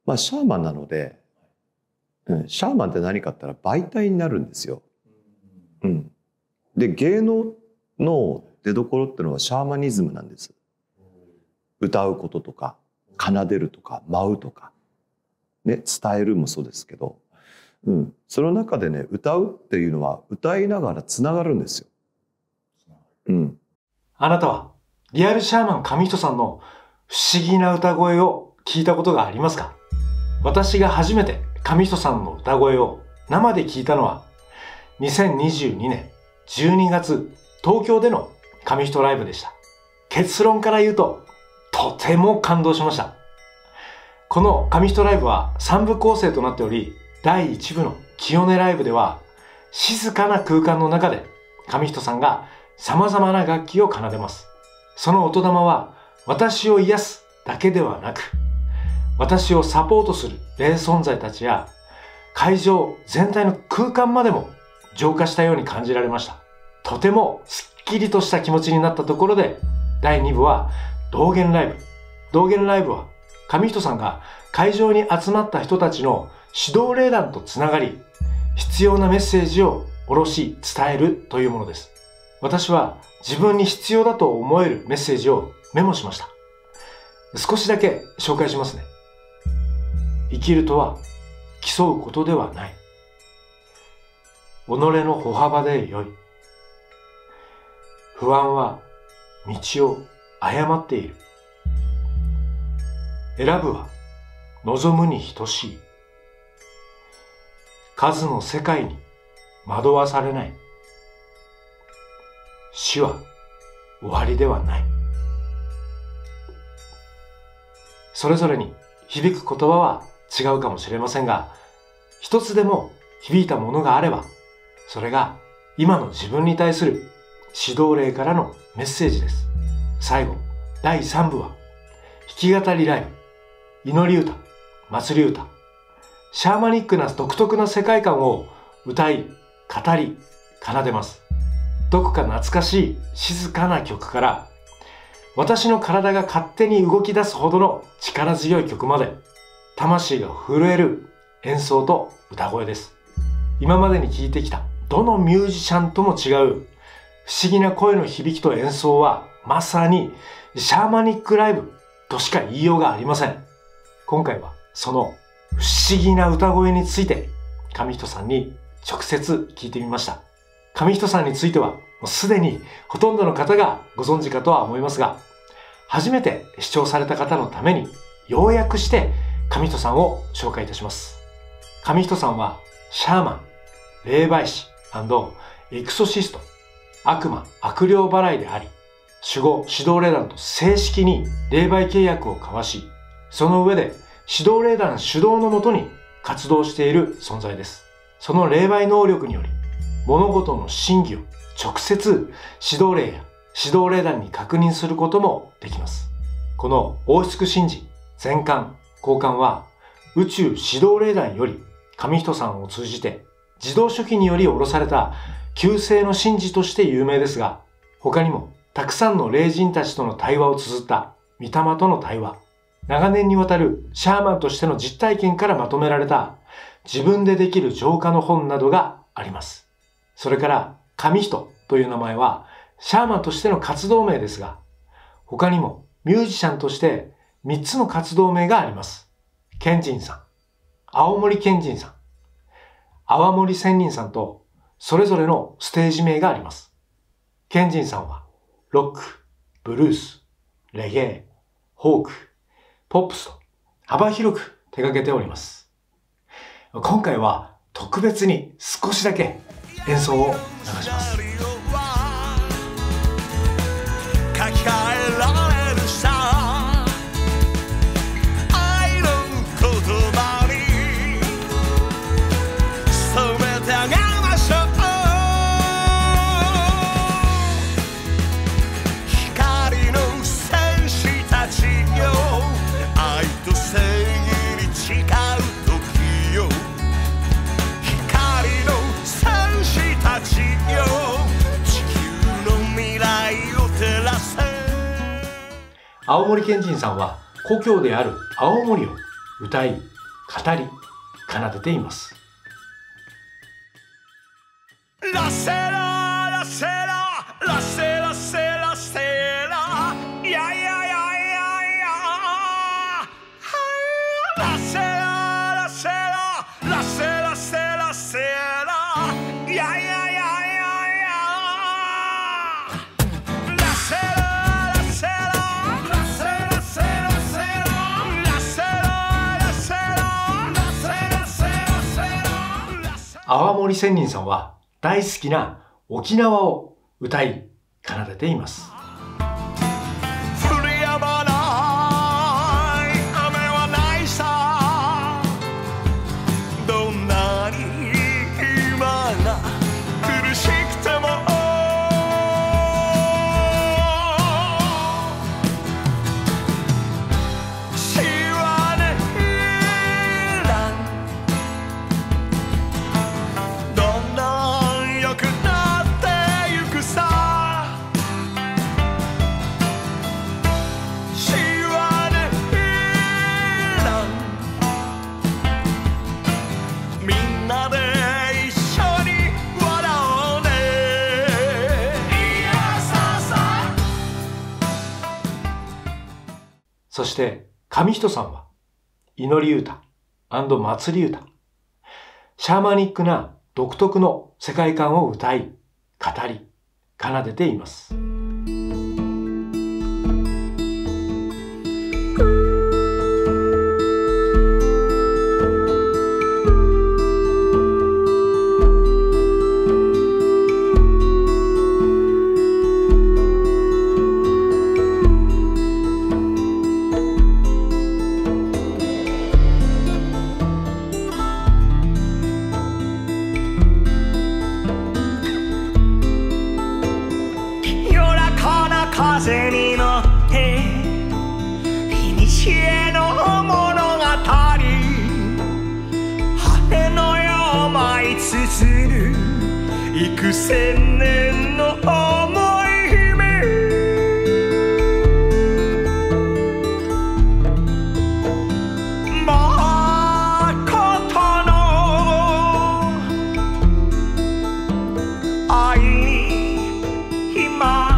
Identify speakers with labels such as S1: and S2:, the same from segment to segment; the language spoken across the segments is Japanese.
S1: シャーマンなので、シャーマンって何かって言ったら媒体になるんですよ。で、芸能の出どころっていうのはシャーマニズムなんです。歌うこととか奏でるとか舞うとか、ね、伝えるもそうですけど、その中でね、歌うっていうのは歌いながらつながるんですよ。
S2: あなたはリアルシャーマン上人さんの不思議な歌声を聞いたことがありますか？私が初めて上人さんの歌声を生で聞いたのは2022年12月東京での上人ライブでした。結論から言うととても感動しました。この上人ライブは3部構成となっており、第1部の清音ライブでは静かな空間の中で上人さんが様々な楽器を奏でます。その音玉は私を癒すだけではなく、私をサポートする霊存在たちや会場全体の空間までも浄化したように感じられました。とてもすっきりとした気持ちになったところで、第2部は道元ライブ。道元ライブは上人さんが会場に集まった人たちの指導霊団とつながり、必要なメッセージを下ろし伝えるというものです。私は自分に必要だと思えるメッセージをメモしました。少しだけ紹介しますね。生きるとは競うことではない。己の歩幅でよい。不安は道を誤っている。選ぶは望むに等しい。数の世界に惑わされない。死は終わりではない。それぞれに響く言葉は違うかもしれませんが、一つでも響いたものがあれば、それが今の自分に対する指導霊からのメッセージです。最後、第3部は弾き語りライブ、祈り歌、祭り歌、シャーマニックな独特な世界観を歌い、語り、奏でます。どこか懐かしい静かな曲から、私の体が勝手に動き出すほどの力強い曲まで、魂が震える演奏と歌声です。今までに聴いてきたどのミュージシャンとも違う不思議な声の響きと演奏はまさにシャーマニックライブとしか言いようがありません。今回はその不思議な歌声について上人さんに直接聞いてみました。上人さんについてはもうすでにほとんどの方がご存知かとは思いますが、初めて視聴された方のために要約して上人さんを紹介いたします。上人さんはシャーマン、霊媒師&エクソシスト、悪魔・悪霊払いであり、守護・指導霊団と正式に霊媒契約を交わし、その上で指導霊団主導のもとに活動している存在です。その霊媒能力により、物事の真偽を直接指導霊や指導霊団に確認することもできます。この王室神事、全巻、交換は宇宙指導霊団より上人さんを通じて自動書記により下ろされた旧世の神事として有名ですが、他にもたくさんの霊人たちとの対話を綴った御霊との対話、長年にわたるシャーマンとしての実体験からまとめられた自分でできる浄化の本などがあります。それから上人という名前はシャーマンとしての活動名ですが、他にもミュージシャンとして3つの活動名があります。賢人さん、青森賢人さん、泡森仙人さんとそれぞれのステージ名があります。賢人さんはロック、ブルース、レゲエ、フォーク、ポップスと幅広く手掛けております。今回は特別に少しだけ演奏を流します。青森賢人さんは故郷である青森を歌い語り、奏でています。
S3: ラセララセララセラセラセラいやいやいやいやいやラセララセララセラセラセラいやいやいやいやいやラセララセララセラセラセララセララセララセラセラセラ
S2: 泡森仙人さんは大好きな沖縄を歌い奏でています。
S3: 降り止まない雨はないさどんなに今が苦しくても知らねえらどんどん良くなってゆくさ知らねえらみんなで一緒に笑おうねいやささ
S2: そして上人さんは祈り歌&祭り歌、シャーマニックな独特の世界観を歌い、語り、奏でています。
S3: 夜中な風に乗って古の物語羽のよ舞い綴る幾千年の思い姫まことの愛に今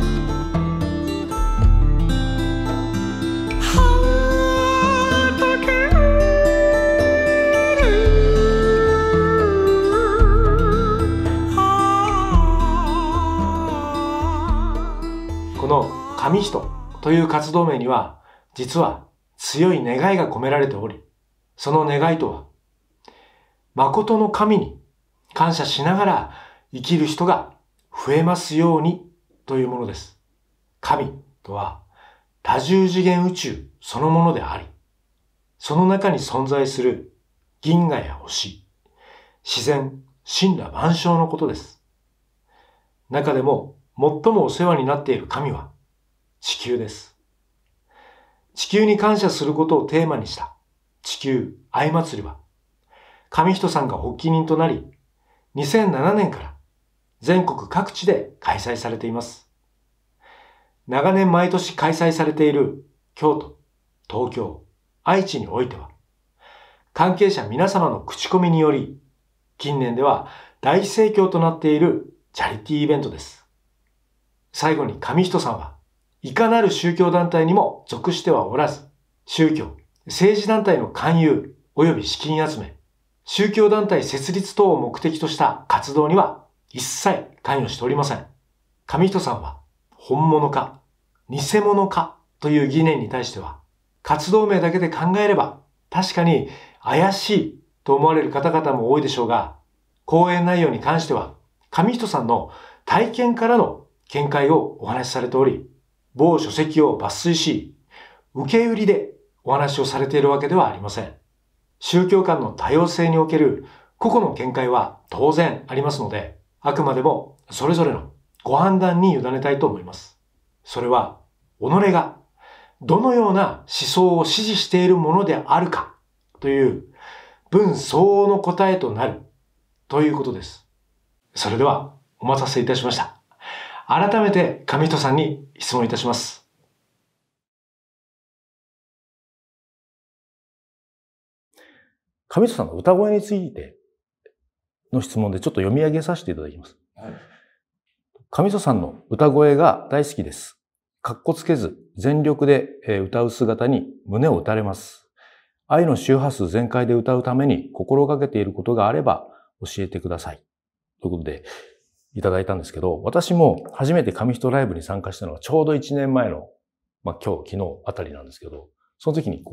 S2: この神人という活動名には、実は強い願いが込められており、その願いとは、誠の神に感謝しながら生きる人が増えますようにというものです。神とは多重次元宇宙そのものであり、その中に存在する銀河や星、自然、神羅万象のことです。中でも最もお世話になっている神は地球です。地球に感謝することをテーマにした地球愛祭りは、上人さんが発起人となり、2007年から全国各地で開催されています。長年毎年開催されている京都、東京、愛知においては、関係者皆様の口コミにより、近年では大盛況となっているチャリティーイベントです。最後に上人さんは、いかなる宗教団体にも属してはおらず、宗教、政治団体の勧誘及び資金集め、宗教団体設立等を目的とした活動には一切関与しておりません。上人さんは本物か偽物かという疑念に対しては、活動名だけで考えれば確かに怪しいと思われる方々も多いでしょうが、講演内容に関しては上人さんの体験からの見解をお話しされており、某書籍を抜粋し、受け売りでお話をされているわけではありません。宗教間の多様性における個々の見解は当然ありますので、あくまでもそれぞれのご判断に委ねたいと思います。それは、己がどのような思想を支持しているものであるかという分相応の答えとなるということです。それではお待たせいたしました。改めて上人さんに質問いたします。
S4: 上磯さんの歌声についての質問でちょっと読み上げさせていただきます。
S1: はい、
S4: 上磯さんの歌声が大好きです。かっこつけず全力で歌う姿に胸を打たれます。愛の周波数全開で歌うために心がけていることがあれば教えてください。ということでいただいたんですけど、私も初めて紙人ライブに参加したのはちょうど1年前の、今日、昨日あたりなんですけど、その時に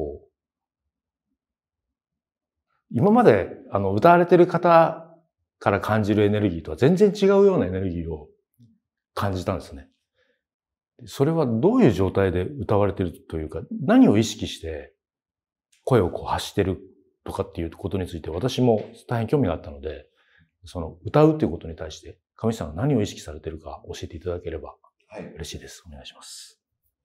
S4: 今まで歌われてる方から感じるエネルギーとは全然違うようなエネルギーを感じたんですね。それはどういう状態で歌われてるというか、何を意識して声を発してるとかっていうことについて私も大変興味があったので、その歌うっていうことに対して上地さんが何を意識されてるか教えていただければ嬉しいです。お願いします。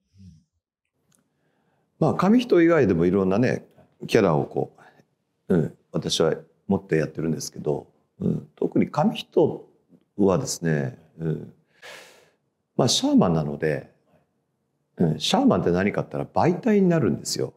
S1: 紙人以外でもいろんなねキャラを私は持ってやってるんですけど、特に紙人はですね、シャーマンなので、シャーマンって何かって言ったら媒体になるんですよ。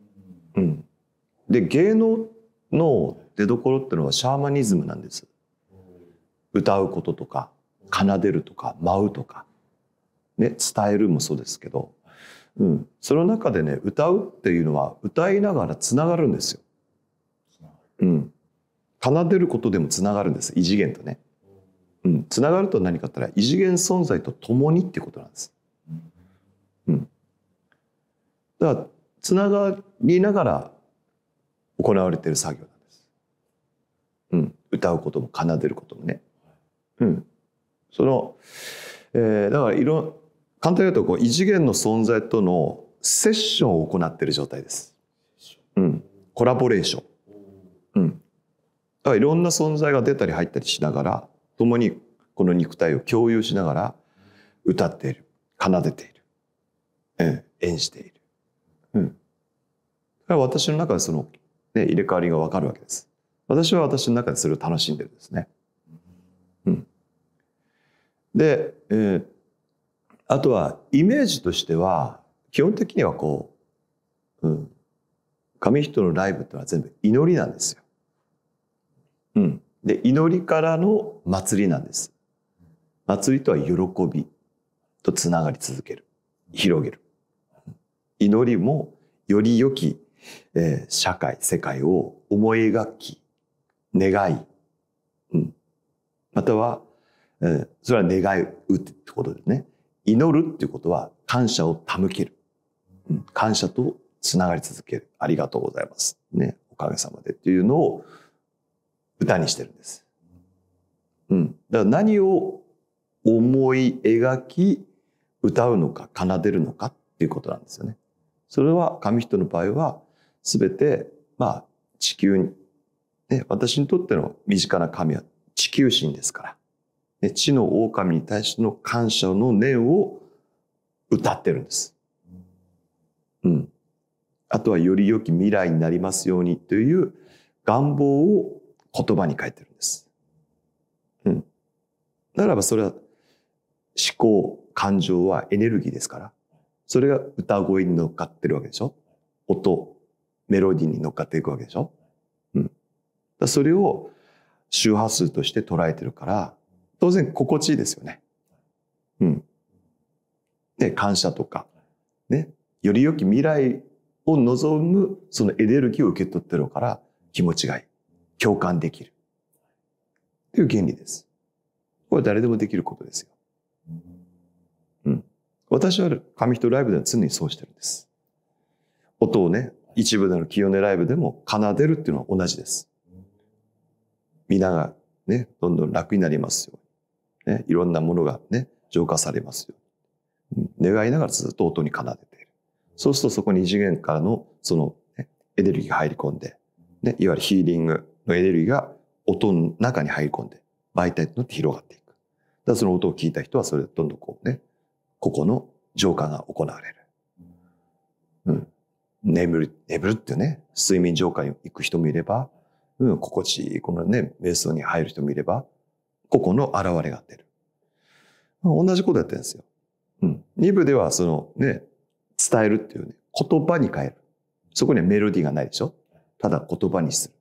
S1: で芸能の出どころっていうのはシャーマニズムなんです。歌うこととか奏でるとか舞うとか、ね、伝えるもそうですけど、その中でね歌うっていうのは歌いながらつながるんですよ。奏でることでもつながるんです、異次元とね。つながると何かって言ったら異次元存在と共にっていうことなんです。だからつながりながら行われている作業なんです。歌うことも奏でることもね。その、だから簡単に言うと異次元の存在とのセッションを行っている状態です。コラボレーション。だからいろんな存在が出たり入ったりしながら共にこの肉体を共有しながら歌っている、奏でている、演じている。だから私の中でその、入れ替わりが分かるわけです。私は私の中でそれを楽しんでるんですね。で、あとはイメージとしては基本的には紙人のライブってのは全部祈りなんですよ。で祈りからの祭りなんです。祭りとは喜びとつながり続ける、広げる。祈りもより良き、社会世界を思い描き願い、または、それは願うってことですね。祈るっていうことは感謝を手向ける、感謝とつながり続ける、ありがとうございますね、おかげさまでっていうのを歌にしてるんです。だから何を思い描き歌うのか奏でるのかっていうことなんですよね。それは紙人の場合は全て地球に、私にとっての身近な神は地球神ですから、地の狼に対しての感謝の念を歌ってるんです。あとはより良き未来になりますようにという願望を言葉に書いてるんです。ならばそれは思考、感情はエネルギーですから、それが歌声に乗っかってるわけでしょ。音、メロディーに乗っかっていくわけでしょ。それを周波数として捉えてるから当然心地いいですよね。感謝とかね、より良き未来を望むそのエネルギーを受け取ってるから気持ちがいい、共感できるという原理です。これは誰でもできることですよ。私は紙人ライブでは常にそうしてるんです。音をね、一部での清音ライブでも奏でるっていうのは同じです。皆がね、どんどん楽になりますように、いろんなものがね、浄化されますように、願いながらずっと音に奏でている。そうするとそこに異次元からのその、エネルギーが入り込んで、いわゆるヒーリングのエネルギーが音の中に入り込んで媒体となって広がっていく。だからその音を聞いた人はそれでどんどんここの浄化が行われる。眠るってね、睡眠浄化に行く人もいれば、心地いいこのね瞑想に入る人もいれば、個々の現れが出る。同じことやってるんですよ。2部ではそのね、伝えるっていうね、言葉に変える。そこにはメロディーがないでしょ。ただ言葉にする。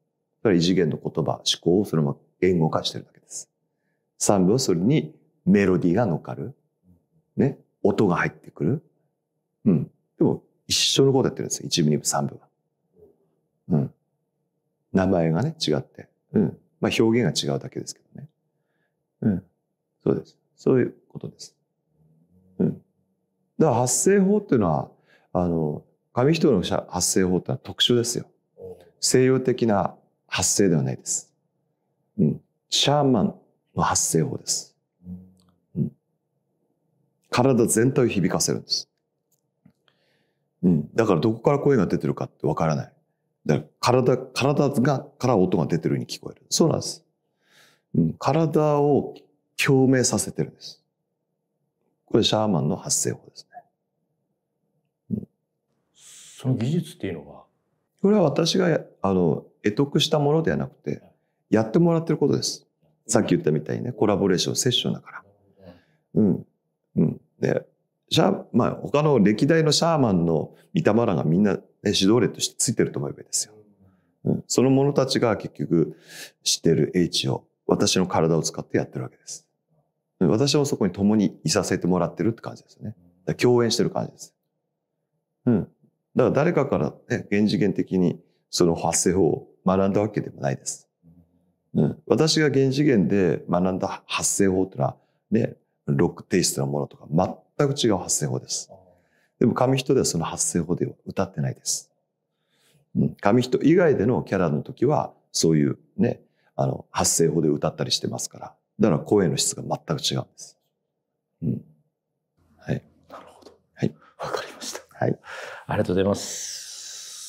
S1: それは異次元の言葉、思考をそのまま言語化してるだけです。3部はそれにメロディーが乗っかる。ね。音が入ってくる。うん。でも、一緒のことやってるんですよ。1部、2部、3部は。うん。名前がね、違って。うん。まあ表現が違うだけですけどね。うん。そうです。そういうことです。うん。だから発声法っていうのは、紙一重の発声法ってのは特殊ですよ。西洋的な発声ではないです。うん。シャーマンの発声法です。うん。体全体を響かせるんです。うん。だからどこから声が出てるかってわからない。だから体から音が出てるように聞こえる。そうなんです。うん。体を共鳴させてるんです。これシャーマンの発声法ですね。うん、
S4: その技術っていうのは、
S1: これは私が得得したものではなくて、やってもらってることです。さっき言ったみたいにね、コラボレーション、セッションだから。うん。うん。で、まあ、他の歴代のシャーマンの御霊らがみんな、ね、指導例としてついてると思えばいいですよ。うん。その者たちが結局知っている英知を私の体を使ってやってるわけです。私もそこに共にいさせてもらってるって感じですね。だから共演してる感じです。うん。だから誰かからね、現次元的にその発声法を学んだわけでもないです。うん。私が現次元で学んだ発声法っていうのはね、ロックテイストなものとか全く違う発声法です。でも紙人ではその発声法では歌ってないです。うん。紙人以外でのキャラの時はそういうね、発声法で歌ったりしてますから。だから声の質が全く違うんです。うん。はい。
S4: なるほど。
S1: はい。
S4: わかりました。
S1: はい。
S4: ありがとうございます。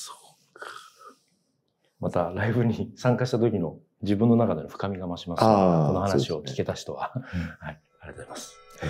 S4: そうか。またライブに参加した時の自分の中での深みが増します。この話を聞けた人は。はい。ありがとうございます。はい。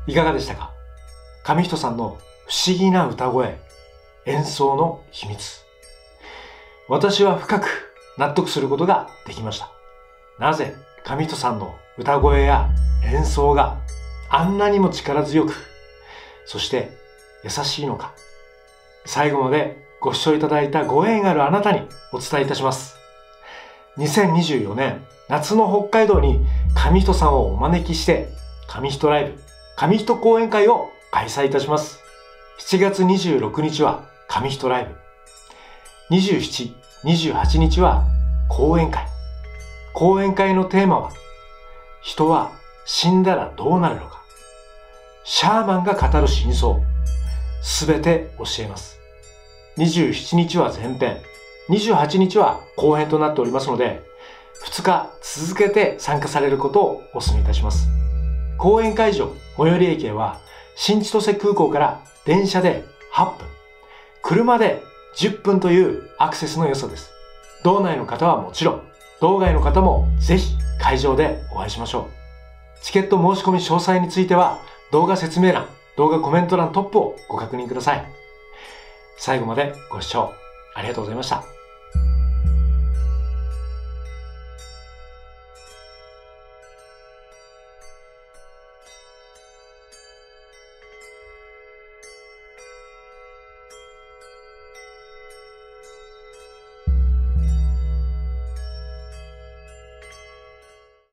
S2: いかがでしたか？上人さんの不思議な歌声、演奏の秘密。私は深く納得することができました。なぜ上人さんの歌声や演奏があんなにも力強く、そして優しいのか。最後までご視聴いただいたご縁あるあなたにお伝えいたします。2024年夏の北海道に上人さんをお招きして上人ライブ、上人講演会を開催いたします。7月26日は上人ライブ。27、28日は講演会。講演会のテーマは、人は死んだらどうなるのか。シャーマンが語る真相。すべて教えます。27日は前編。28日は後編となっておりますので、2日続けて参加されることをお勧めいたします。講演会場、最寄り駅へは、新千歳空港から電車で8分、車で10分というアクセスの良さです。道内の方はもちろん、道外の方もぜひ会場でお会いしましょう。チケット申し込み詳細については、動画説明欄、動画コメント欄トップをご確認ください。最後までご視聴ありがとうございました。